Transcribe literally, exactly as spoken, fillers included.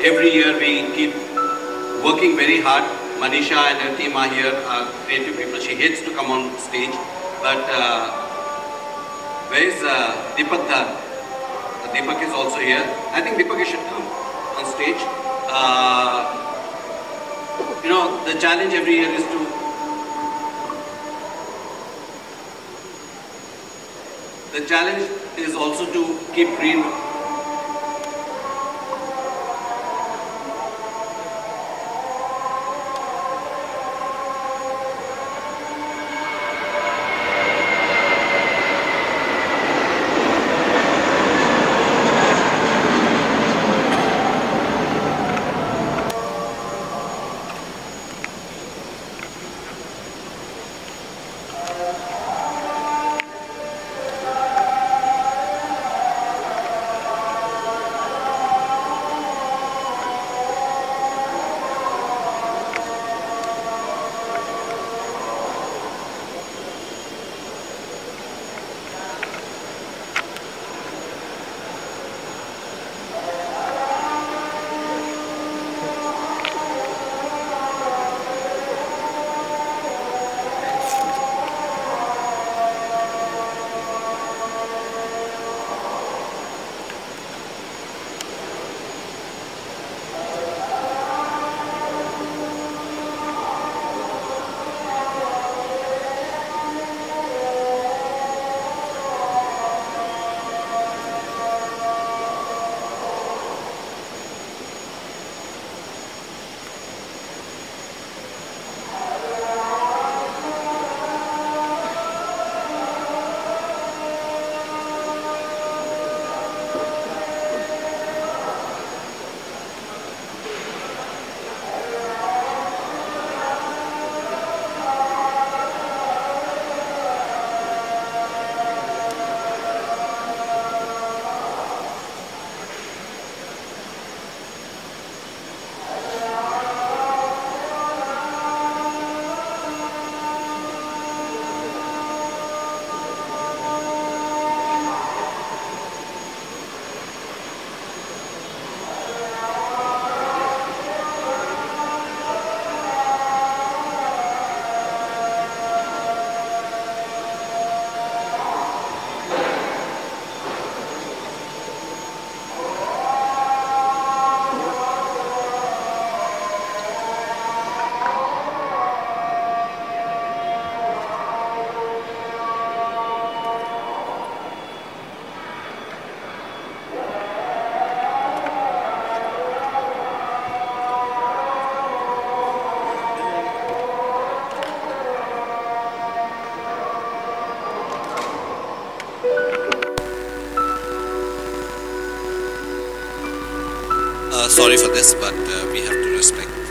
every year we keep working very hard. Manisha and her team are here, are creative people. She hates to come on stage, but uh, where is uh, Deepak Dhar? Uh, Deepak is also here. I think Deepak should come on stage. Uh, you know, the challenge every year is to the challenge is also to keep green. Uh, sorry for this, but uh, we have to respect